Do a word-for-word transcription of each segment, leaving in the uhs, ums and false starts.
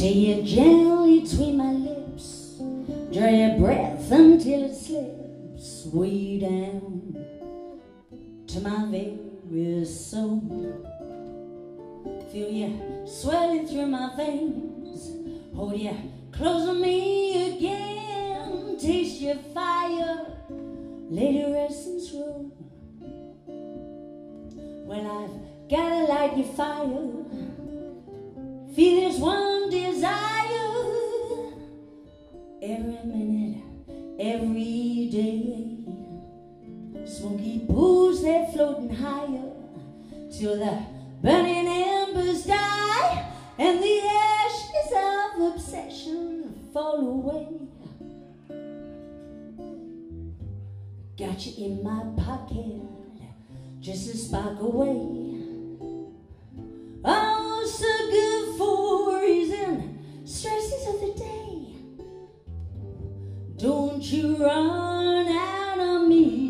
Till you gently between my lips, draw your breath until it slips way down to my very soul. Feel you swelling through my veins, hold you close to me again, taste your fire, let your essence roll. Well, I've gotta light your fire, feel this one desire, every minute, every day. Smoky pools, they're floating higher till the burning embers die and the ashes of obsession fall away. Got you in my pocket, just a spark away. Oh, so good for easing stresses of the day. Don't you run out on me.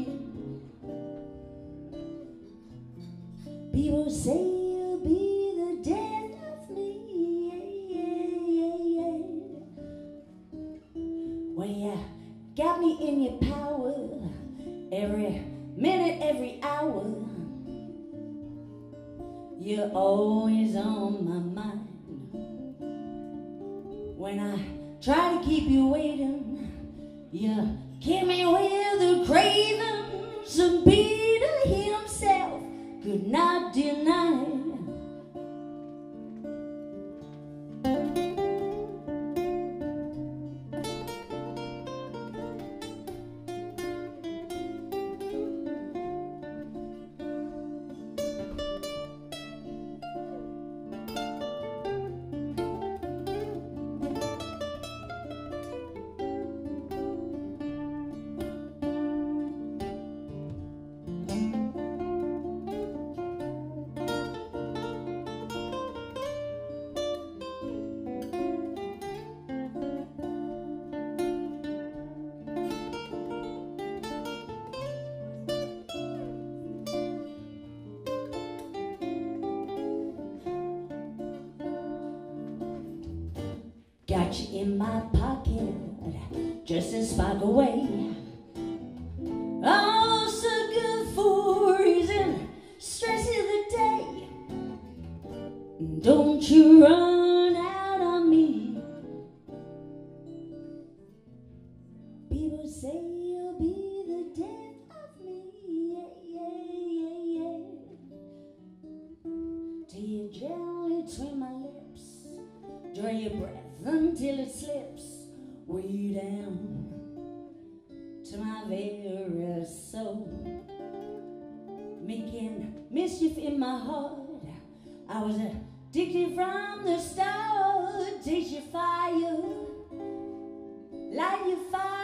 People say you'll be the death of me, yeah, yeah, yeah. Well, you got me in your power, every minute, every hour. You're always on my mind. When I try to keep you waiting, you keep me with the cravings, and Peter himself could not deny. Got you in my pocket, just a spark away. Oh, so good for easing stress of the day. Don't you run out on me. People say you'll be the death of me, yeah, yeah, yeah, yeah. Till you gently between my lips, draw your breath until it slips way down to my very soul, making mischief in my heart. I was addicted from the start. Taste your fire, light your fire.